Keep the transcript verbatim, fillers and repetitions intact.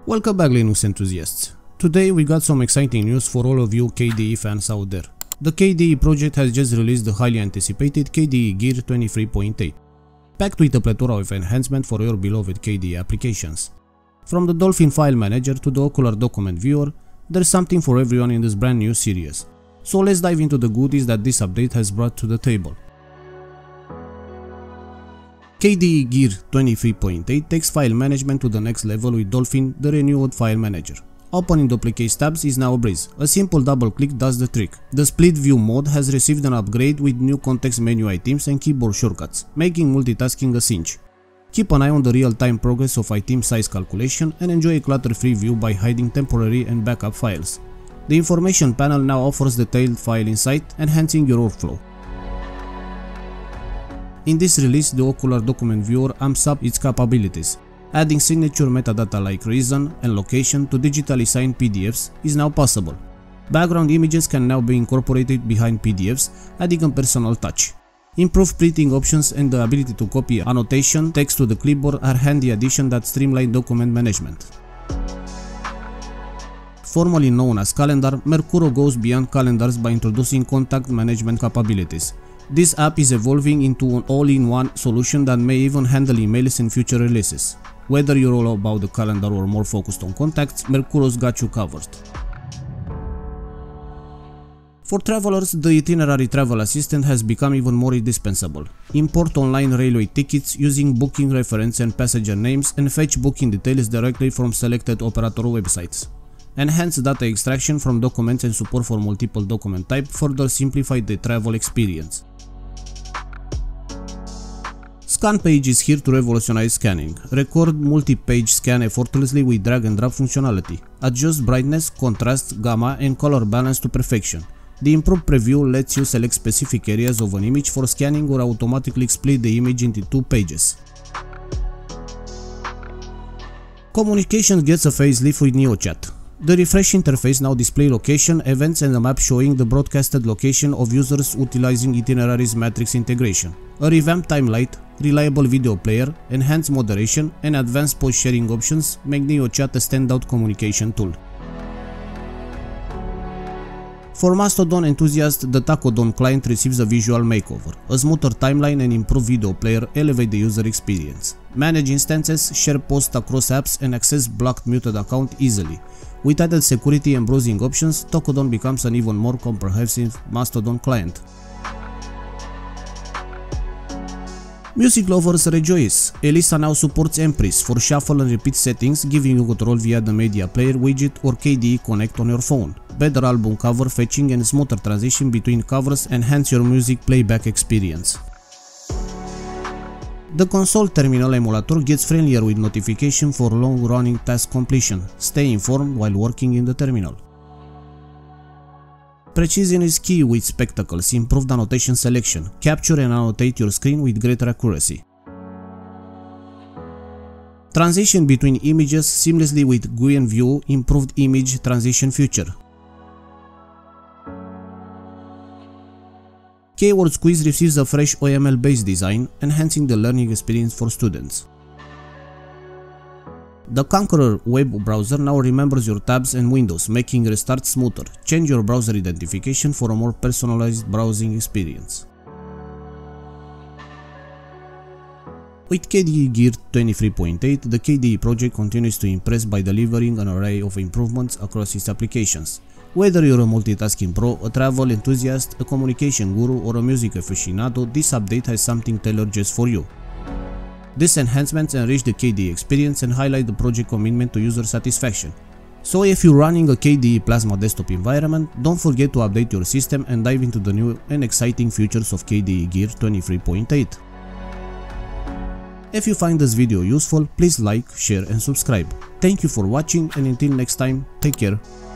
Welcome back, Linux enthusiasts. Today we got some exciting news for all of you K D E fans out there. The K D E project has just released the highly anticipated K D E Gear twenty-three point eight, packed with a plethora of enhancement for your beloved K D E applications. From the Dolphin File Manager to the Ocular Document Viewer, there's something for everyone in this brand new series. So let's dive into the goodies that this update has brought to the table. K D E Gear twenty-three point eight takes file management to the next level with Dolphin, the renewed file manager. Opening duplicate tabs is now a breeze. A simple double click does the trick. The split view mode has received an upgrade with new context menu items and keyboard shortcuts, making multitasking a cinch. Keep an eye on the real-time progress of item size calculation and enjoy a clutter-free view by hiding temporary and backup files. The information panel now offers detailed file insight, enhancing your workflow. In this release, the Ocular Document Viewer amps up its capabilities. Adding signature metadata like reason and location to digitally signed P D Fs is now possible. Background images can now be incorporated behind P D Fs, adding a personal touch. Improved printing options and the ability to copy annotation text to the clipboard are handy additions that streamline document management. Formerly known as Calendar, Mercuro goes beyond calendars by introducing contact management capabilities. This app is evolving into an all-in-one solution that may even handle emails in future releases. Whether you're all about the calendar or more focused on contacts, Mercuro's got you covered. For travelers, the Itinerary Travel Assistant has become even more indispensable. Import online railway tickets using booking reference and passenger names and fetch booking details directly from selected operator websites. Enhanced data extraction from documents and support for multiple document types further simplify the travel experience. ScanPage is here to revolutionize scanning. Record multi-page scan effortlessly with drag and drop functionality. Adjust brightness, contrast, gamma and color balance to perfection. The improved preview lets you select specific areas of an image for scanning or automatically split the image into two pages. Communication gets a facelift with NeoChat. The refreshed interface now displays location, events and a map showing the broadcasted location of users utilizing Itinerary's Matrix integration. A revamped timeline, reliable video player, enhanced moderation and advanced post-sharing options make NeoChat a standout communication tool. For Mastodon enthusiasts, the Tacodon client receives a visual makeover. A smoother timeline and improved video player elevate the user experience. Manage instances, share posts across apps and access blocked muted account easily. With added security and browsing options, Tacodon becomes an even more comprehensive Mastodon client. Music lovers rejoice! Elisa now supports Empress for shuffle and repeat settings, giving you control via the media player widget or K D E Connect on your phone. Better album cover fetching and smoother transition between covers enhance your music playback experience. The console terminal emulator gets friendlier with notification for long-running task completion. Stay informed while working in the terminal. Precision is key with Spectacles, improved annotation selection. Capture and annotate your screen with greater accuracy. Transition between images seamlessly with G U I and View, improved image transition feature. Keyword Quiz receives a fresh O M L-based design, enhancing the learning experience for students. The Conqueror web browser now remembers your tabs and windows, making restart smoother. Change your browser identification for a more personalized browsing experience. With K D E Gear twenty-three point eight, the K D E project continues to impress by delivering an array of improvements across its applications. Whether you're a multitasking pro, a travel enthusiast, a communication guru or a music aficionado, this update has something tailored just for you. These enhancements enrich the K D E experience and highlight the project commitment to user satisfaction. So if you're running a K D E Plasma desktop environment, don't forget to update your system and dive into the new and exciting features of K D E Gear twenty-three point eight. If you find this video useful, please like, share and subscribe. Thank you for watching and until next time, take care.